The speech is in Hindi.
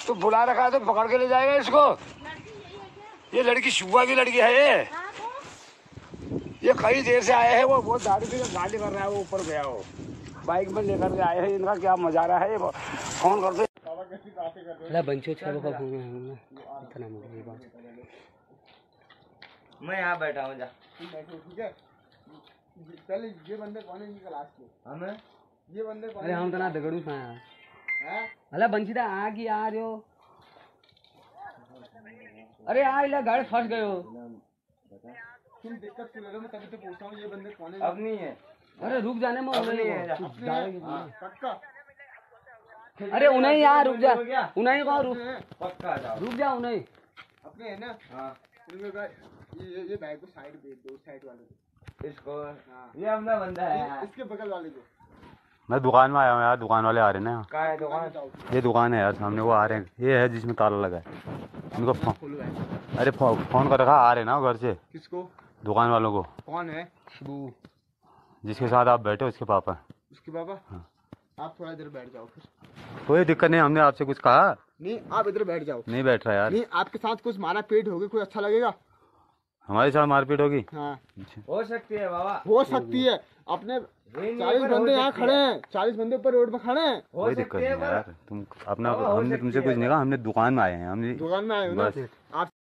तो बुला रखा है तो पकड़ के ले जाएगा इसको। ये लड़की शुआ की लड़की है ये कई देर से आए हैं। वो बहुत दारू पी गाली कर रहा है। वो ऊपर गया हो बाइक में लेकर के आए हैं। इनका क्या मजारा है। फोन करते मैं यहाँ बैठा हूँ। जा ठीक है चल। ये बंदे कौन है इनका लास्ट में हमें ये बंदे कौन? अरे हम तो ना दगड़ू था हैं। अरे बंशीदा आ की आ रहे हो। अरे आ इला गाड़ी फंस गए हो। तुम दिक्कत क्यों ले रहे हो? मैं तभी तो पूछता हूँ ये बंदे कौन है। अब नहीं है। अरे रुक जाने में नहीं है। पक्का। अरे उन्हें यार रुक जा। उन्हें कहो रुक। पक्का जाओ। रुक जा उन्हें। अपने है ना। हाँ ये बैग को साइड भेज दो। साइड वाले को इसको। ये अपना बंदा है। इसके बगल वाले को। मैं दुकान में आया हूँ यार। दुकान वाले आ रहे हैं ना। कहाँ है दुकान? ये दुकान है यार सामने। वो आ रहे हैं। ये है जिसमें ताला लगा है। इनको फोन अरे फोन कर रखा। आ रहे ना घर से। किसको? दुकान वालों को। कौन है? जिसके साथ आप बैठे हो उसके पापा। उसके पापा? हाँ। आप थोड़ा इधर बैठ जाओ फिर। कोई दिक्कत नहीं। हमने आपसे कुछ कहा नहीं आप इधर बैठ जाओ। नहीं बैठ रहा यार। नहीं आपके साथ कुछ मारा पीट होगी कोई अच्छा लगेगा? हमारे साथ मारपीट होगी? हाँ हो सकती है बाबा। हो सकती है। अपने 40 बंदे यहाँ खड़े हैं। 40 बंदे ऊपर रोड पे खड़े हैं। कोई दिक्कत नहीं यार। तुम अपना हमने तुमसे कुछ नहीं कहा। हमने दुकान में आए हैं। हमने दुकान में आए हो ना आप।